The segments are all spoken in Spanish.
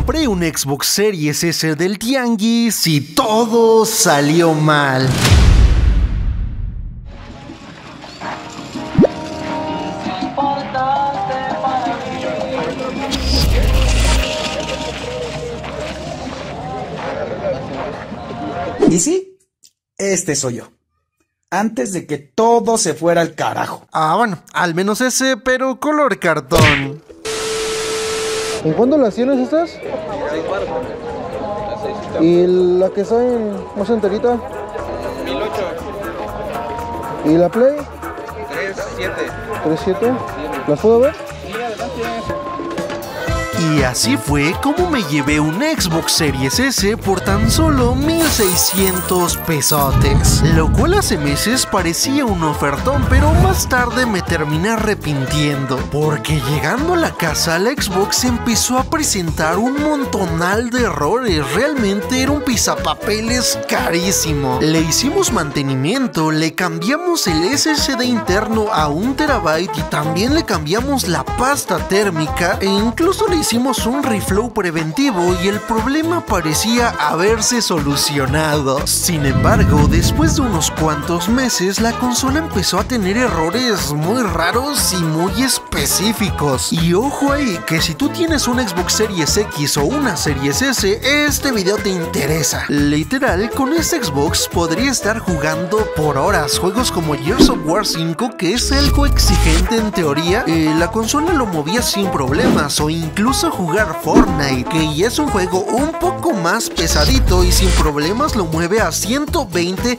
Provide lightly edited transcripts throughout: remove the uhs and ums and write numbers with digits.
compré un Xbox Series S del tianguis y todo salió mal. Y sí, este soy yo. Antes de que todo se fuera al carajo. Ah, bueno, al menos ese, pero color cartón. ¿En cuándo las tienes estas? ¿Y la que está más enterita? 1008. ¿Y la Play? 37. 37. ¿Las puedo ver? Sí, adelante. Y así fue como me llevé un Xbox Series S por tan solo 1,600 pesotes, lo cual hace meses parecía un ofertón, pero más tarde me terminé arrepintiendo, porque llegando a la casa la Xbox empezó a presentar un montonal de errores. Realmente era un pisapapeles carísimo. Le hicimos mantenimiento, le cambiamos el SSD interno a 1 terabyte y también le cambiamos la pasta térmica e incluso le hicimos un reflow preventivo y el problema parecía haberse solucionado. Sin embargo, después de unos cuantos meses, la consola empezó a tener errores muy raros y muy específicos. Y ojo ahí, que si tú tienes un Xbox Series X o una Series S, este video te interesa. Literal, con este Xbox podría estar jugando por horas juegos como Gears of War 5, que es algo exigente en teoría. La consola lo movía sin problemas, o incluso jugar Fortnite, que ya es un juego un poco más pesadito y sin problemas lo mueve a 120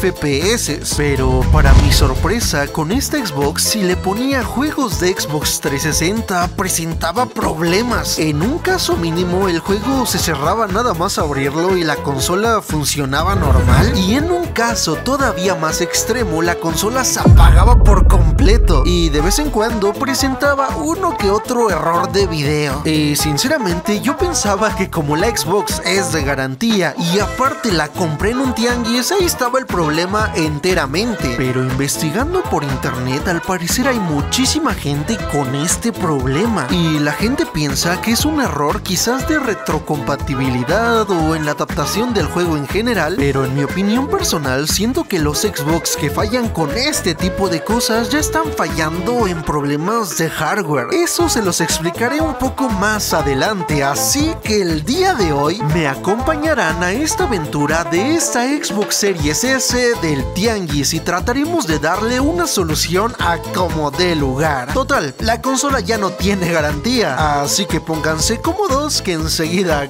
FPS. Pero para mi sorpresa, con esta Xbox, si le ponía juegos de Xbox 360, presentaba problemas. En un caso mínimo, el juego se cerraba nada más abrirlo y la consola funcionaba normal, y en un caso todavía más extremo, la consola se apagaba por completo y de vez en cuando presentaba uno que otro error de video. Sinceramente, yo pensaba que como la Xbox es de garantía y aparte la compré en un tianguis, ahí estaba el problema enteramente. Pero investigando por internet, al parecer hay muchísima gente con este problema, y la gente piensa que es un error quizás de retrocompatibilidad o en la adaptación del juego en general, pero en mi opinión personal siento que los Xbox que fallan con este tipo de cosas ya están fallando en problemas de hardware. Eso se los explicaré un poco más adelante, así que el día de hoy me acompañarán a esta aventura de esta Xbox Series S del tianguis y trataremos de darle una solución a como dé lugar. Total, la consola ya no tiene garantía, así que pónganse cómodos que enseguida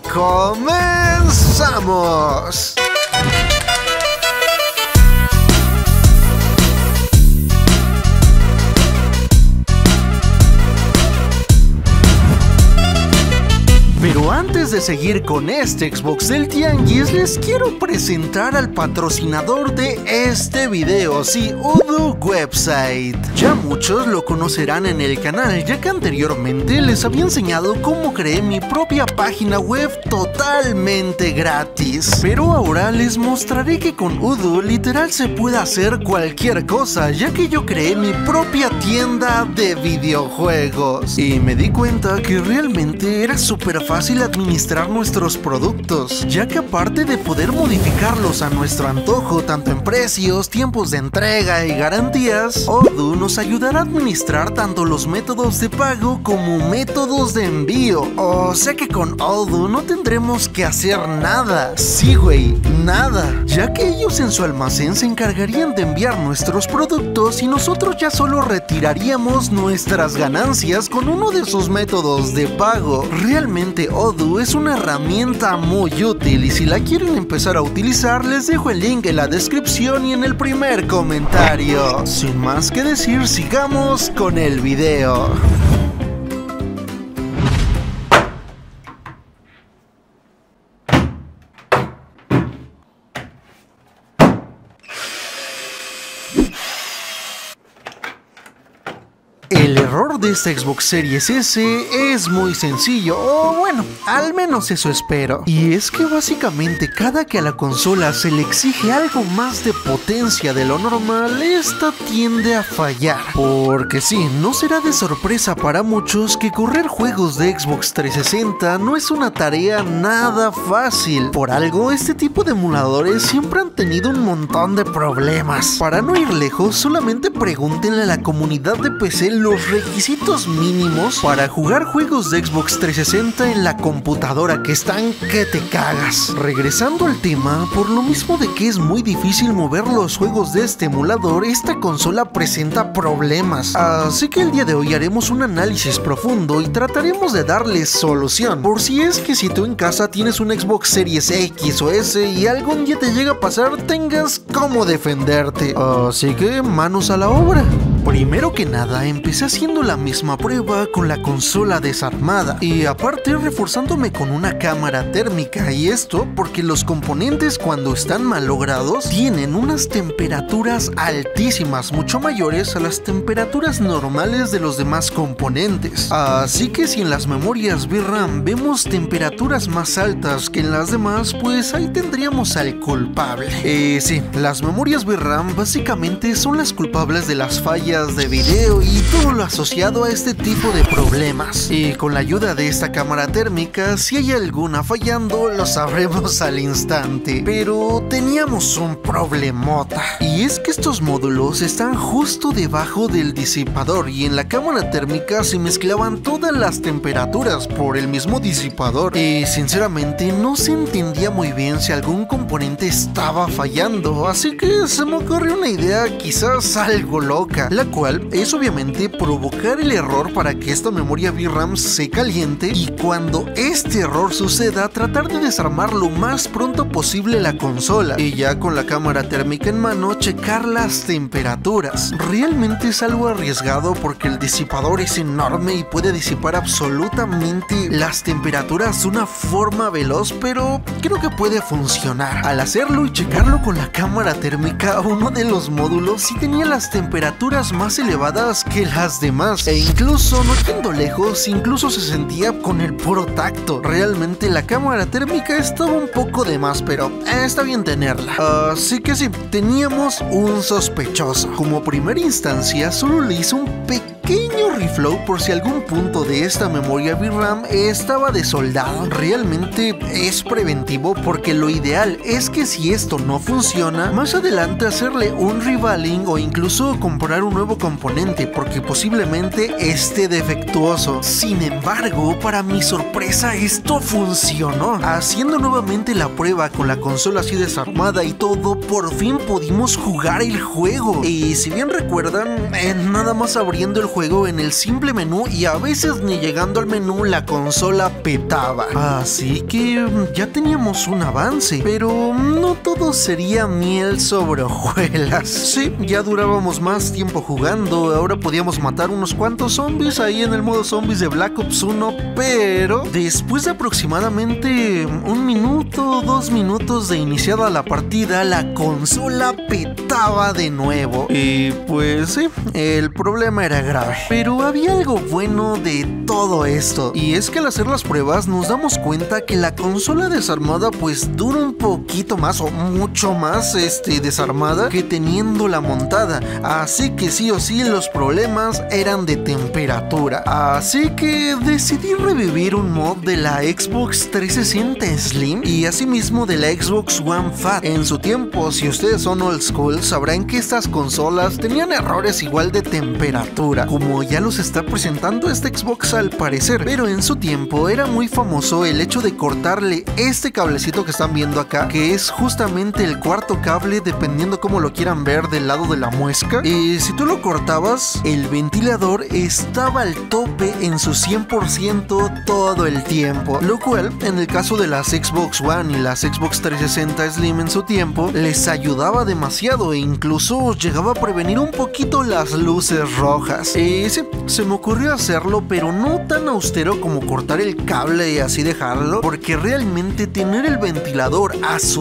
comenzamos. Pero antes de seguir con este Xbox del tianguis, les quiero presentar al patrocinador de este video, sí, Udu Website. Ya muchos lo conocerán en el canal, ya que anteriormente les había enseñado cómo creé mi propia página web totalmente gratis. Pero ahora les mostraré que con Udu literal se puede hacer cualquier cosa, ya que yo creé mi propia tienda de videojuegos. Y me di cuenta que realmente era súper fácil administrar nuestros productos, ya que aparte de poder modificarlos a nuestro antojo, tanto en precios, tiempos de entrega y garantías, Odoo nos ayudará a administrar tanto los métodos de pago como métodos de envío. O sea que con Odoo no tendremos que hacer nada. Sí, güey, nada, ya que ellos en su almacén se encargarían de enviar nuestros productos y nosotros ya solo retiraríamos nuestras ganancias con uno de sus métodos de pago. Realmente Odoo es una herramienta muy útil y si la quieren empezar a utilizar les dejo el link en la descripción y en el primer comentario. Sin más que decir, sigamos con el video. El El error de esta Xbox Series S es muy sencillo, o bueno, al menos eso espero. Y es que básicamente cada que a la consola se le exige algo más de potencia de lo normal, esta tiende a fallar. Porque sí, no será de sorpresa para muchos que correr juegos de Xbox 360 no es una tarea nada fácil. Por algo, este tipo de emuladores siempre han tenido un montón de problemas. Para no ir lejos, solamente pregúntenle a la comunidad de PC los requisitos mínimos para jugar juegos de Xbox 360 en la computadora, que están que te cagas. Regresando al tema, por lo mismo de que es muy difícil mover los juegos de este emulador, esta consola presenta problemas. Así que el día de hoy haremos un análisis profundo y trataremos de darles solución. Por si es que si tú en casa tienes un Xbox Series X o S y algún día te llega a pasar, tengas cómo defenderte. Así que manos a la obra. Primero que nada, empecé haciendo la misma prueba con la consola desarmada y aparte reforzándome con una cámara térmica, y esto porque los componentes cuando están malogrados tienen unas temperaturas altísimas, mucho mayores a las temperaturas normales de los demás componentes. Así que si en las memorias VRAM vemos temperaturas más altas que en las demás, pues ahí tendríamos al culpable. Sí, las memorias VRAM básicamente son las culpables de las fallas de video y todo lo asociado a este tipo de problemas. Y con la ayuda de esta cámara térmica, si hay alguna fallando, lo sabremos al instante. Pero teníamos un problemota, y es que estos módulos están justo debajo del disipador, y en la cámara térmica se mezclaban todas las temperaturas por el mismo disipador. Y sinceramente no se entendía muy bien si algún componente estaba fallando, así que se me ocurrió una idea quizás algo loca, la cual es obviamente provocar el error para que esta memoria VRAM se caliente, y cuando este error suceda, tratar de desarmar lo más pronto posible la consola, y ya con la cámara térmica en mano checar las temperaturas. Realmente es algo arriesgado porque el disipador es enorme y puede disipar absolutamente las temperaturas de una forma veloz, pero creo que puede funcionar. Al hacerlo y checarlo con la cámara térmica, uno de los módulos sí tenía las temperaturas más elevadas que las demás, e incluso no yendo lejos, incluso se sentía con el puro tacto. Realmente la cámara térmica estaba un poco de más, pero está bien tenerla. Así que sí, teníamos un sospechoso. Como primera instancia, solo le hice un pequeño reflow por si algún punto de esta memoria VRAM estaba desoldado. Realmente es preventivo, porque lo ideal es que si esto no funciona, más adelante hacerle un revaling o incluso comprar un nuevo componente, porque posiblemente esté defectuoso. Sin embargo, para mi sorpresa, esto funcionó. Haciendo nuevamente la prueba con la consola así desarmada y todo, por fin pudimos jugar el juego. Y si bien recuerdan, nada más abriendo el juego en el simple menú, y a veces ni llegando al menú, la consola petaba. Así que ya teníamos un avance, pero no todo sería miel sobre hojuelas. Sí, ya durábamos más tiempo jugando, ahora podíamos matar unos cuantos zombies ahí en el modo zombies de Black Ops 1, pero después de aproximadamente 1 minuto, 2 minutos de iniciada la partida, la consola petaba de nuevo. Y pues sí, el problema era grave. Pero había algo bueno de todo esto, y es que al hacer las pruebas nos damos cuenta que la consola desarmada pues dura un poquito más o mucho más desarmada que teniéndola montada. Así que sí o sí los problemas eran de temperatura. Así que decidí revivir un mod de la Xbox 360 Slim y asimismo de la Xbox One Fat. En su tiempo, si ustedes son old school, sabrán que estas consolas tenían errores igual de temperatura, como ya los está presentando esta Xbox al parecer. Pero en su tiempo era muy famoso el hecho de cortarle este cablecito que están viendo acá, que es justamente el cuarto cable, dependiendo cómo lo quieran ver, del lado de la muesca. Y si tú lo cortabas, el ventilador estaba al tope en su 100% todo el tiempo, lo cual en el caso de las Xbox One y las Xbox 360 Slim en su tiempo les ayudaba demasiado, e incluso llegaba a prevenir un poquito las luces rojas. Sí, se me ocurrió hacerlo, pero no tan austero como cortar el cable y así dejarlo, porque realmente tener el ventilador a su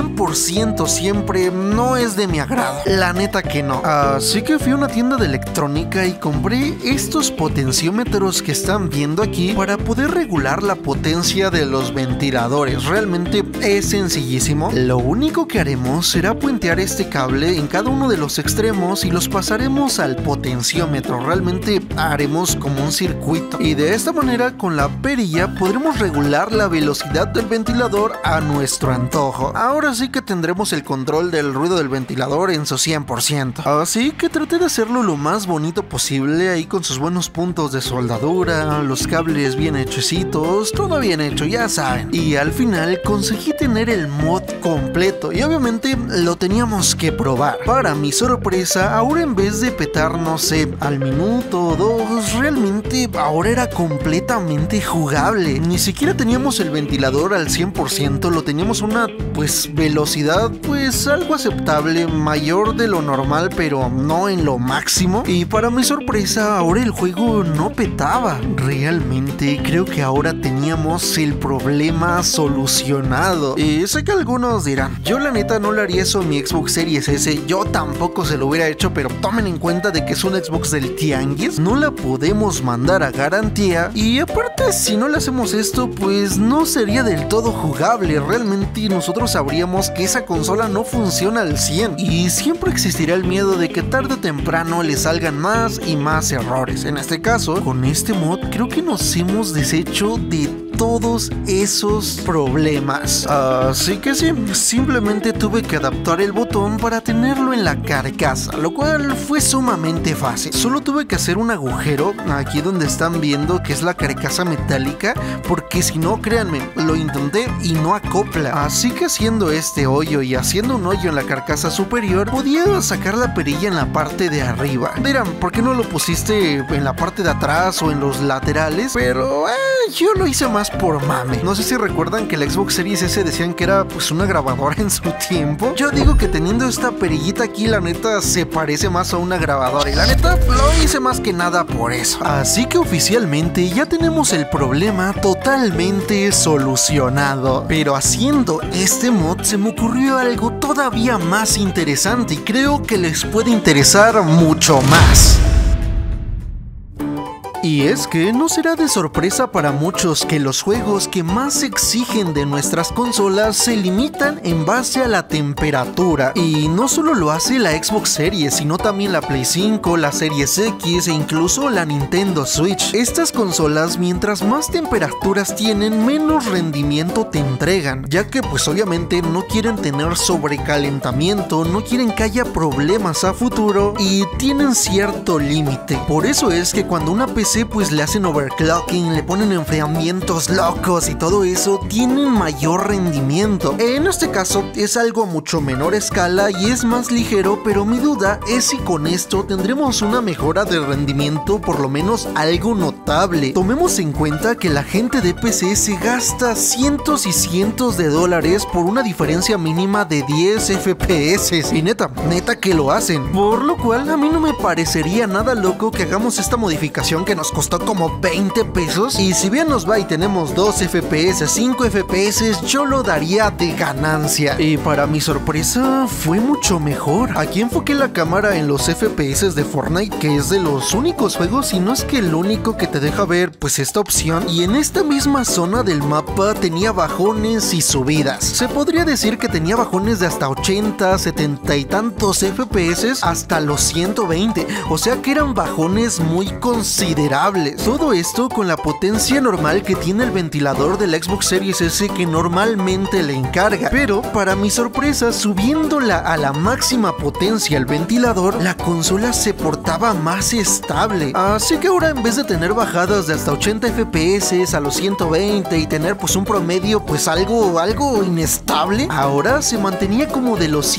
100% siempre no es de mi agrado. La neta que no. Así que fui a una tienda de electrónica y compré estos potenciómetros que están viendo aquí para poder regular la potencia de los ventiladores. Realmente es sencillísimo. Lo único que haremos será puentear este cable en cada uno de los extremos y los pasaremos al potenciómetro. Realmente haremos como un circuito y de esta manera con la perilla podremos regular la velocidad del ventilador a nuestro antojo. Ahora sí que tendremos el control del ruido del ventilador en su 100%. Así que traté de hacerlo lo más bonito posible, ahí con sus buenos puntos de soldadura, los cables bien hechecitos, todo bien hecho, ya saben. Y al final conseguí tener el mod completo y obviamente lo teníamos que probar. Para mi sorpresa, ahora en vez de petar, no sé, al minuto o dos, realmente ahora era completamente jugable. Ni siquiera teníamos el ventilador al 100%, lo teníamos una velocidad algo aceptable, mayor de lo normal, pero no en lo máximo. Y para mi sorpresa, ahora el juego no petaba. Realmente creo que ahora teníamos el problema solucionado. Y sé que algunos dirán, yo la neta no le haría eso a mi Xbox Series S, yo tampoco se lo hubiera hecho, pero tomen en cuenta de que es un Xbox del tianguis, no la podemos mandar a garantía y aparte si no le hacemos esto pues no sería del todo jugable. Realmente nosotros sabríamos que esa consola no funciona al 100 y siempre existirá el miedo de que tarde o temprano le salgan más y más errores. En este caso, con este mod creo que nos hemos deshecho de todos esos problemas. Así que sí, simplemente tuve que adaptar el botón para tenerlo en la carcasa, lo cual fue sumamente fácil. Solo tuve que hacer un agujero aquí donde están viendo que es la carcasa metálica, porque si no, créanme, lo intenté y no acopla. Así que haciendo este hoyo y haciendo un hoyo en la carcasa superior, podía sacar la perilla en la parte de arriba. Dirán, ¿por qué no lo pusiste en la parte de atrás o en los laterales? Pero yo lo hice más por mame. No sé si recuerdan que el Xbox Series S decían que era una grabadora en su tiempo. Yo digo que teniendo esta perillita aquí, la neta se parece más a una grabadora y la neta lo hice más que nada por eso. Así que oficialmente ya tenemos el problema totalmente solucionado. Pero haciendo este mod se me ocurrió algo todavía más interesante y creo que les puede interesar mucho más. Y es que no será de sorpresa para muchos que los juegos que más exigen de nuestras consolas se limitan en base a la temperatura. Y no solo lo hace la Xbox Series, sino también la Play 5, la Series X e incluso la Nintendo Switch. Estas consolas, mientras más temperaturas tienen, menos rendimiento te entregan, ya que obviamente no quieren tener sobrecalentamiento, no quieren que haya problemas a futuro y tienen cierto límite. Por eso es que cuando una PC le hacen overclocking, le ponen enfriamientos locos y todo eso, tienen mayor rendimiento. En este caso es algo a mucho menor escala y es más ligero, pero mi duda es si con esto tendremos una mejora de rendimiento, por lo menos algo notable. Tomemos en cuenta que la gente de PC se gasta cientos y cientos de dólares por una diferencia mínima de 10 FPS y neta que lo hacen, por lo cual a mí no me parecería nada loco que hagamos esta modificación que nos costó como 20 pesos y si bien nos va y tenemos 2 FPS, 5 FPS, yo lo daría de ganancia. Y para mi sorpresa fue mucho mejor. Aquí enfoqué la cámara en los FPS de Fortnite, que es de los únicos juegos y no es que el único que te deja ver esta opción, y en esta misma zona del mapa tenía bajones y subidas. Se podría decir que tenía bajones de hasta 80, 70 y tantos FPS hasta los 120, o sea que eran bajones muy considerables. Todo esto con la potencia normal que tiene el ventilador del Xbox Series S que normalmente le encarga. Pero para mi sorpresa, subiéndola a la máxima potencia el ventilador, la consola se portaba más estable. Así que ahora en vez de tener bajadas de hasta 80 FPS a los 120 y tener un promedio algo inestable, ahora se mantenía como de los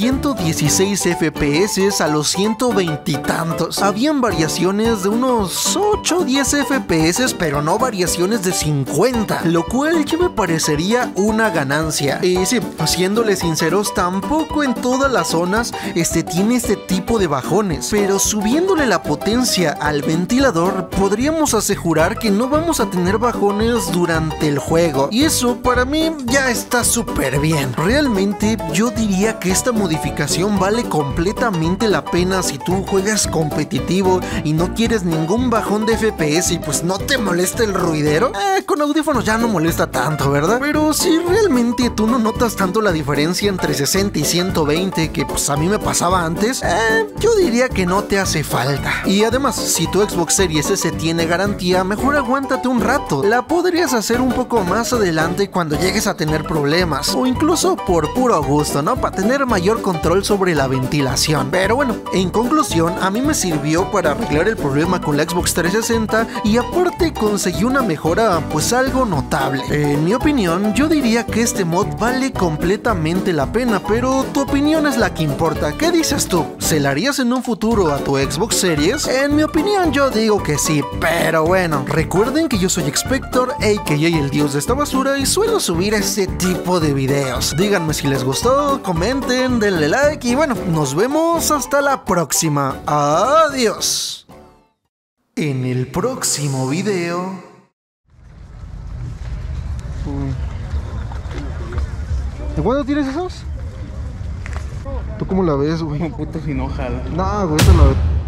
116 FPS a los 120 y tantos. Habían variaciones de unos 8 solo 10 FPS, pero no variaciones de 50, lo cual ya me parecería una ganancia. Y sí, siéndole sinceros, tampoco en todas las zonas tiene este tipo de bajones, pero subiéndole la potencia al ventilador, podríamos asegurar que no vamos a tener bajones durante el juego, y eso para mí ya está súper bien. Realmente yo diría que esta modificación vale completamente la pena si tú juegas competitivo y no quieres ningún bajón de FPS y pues no te molesta el ruidero. Con audífonos ya no molesta tanto, ¿verdad? Pero si realmente tú no notas tanto la diferencia entre 60 y 120 que pues a mí me pasaba antes, yo diría que no te hace falta. Y además, si tu Xbox Series S tiene garantía, mejor aguántate un rato. La podrías hacer un poco más adelante cuando llegues a tener problemas, o incluso por puro gusto, ¿no? Para tener mayor control sobre la ventilación. Pero bueno, en conclusión, a mí me sirvió para arreglar el problema con la Xbox 360 y aparte conseguí una mejora pues algo notable. En mi opinión, yo diría que este mod vale completamente la pena, pero tu opinión es la que importa. ¿Qué dices tú? ¿Se la harías en un futuro a tu Xbox Series? En mi opinión yo digo que sí, pero bueno, recuerden que yo soy Expector, aka el dios de esta basura, y suelo subir este tipo de videos. Díganme si les gustó, comenten, denle like y bueno, nos vemos hasta la próxima. Adiós. En el próximo video... ¿De cuándo tienes esos? ¿Tú cómo la ves, güey? Como puto sin hoja. No, güey, eso no.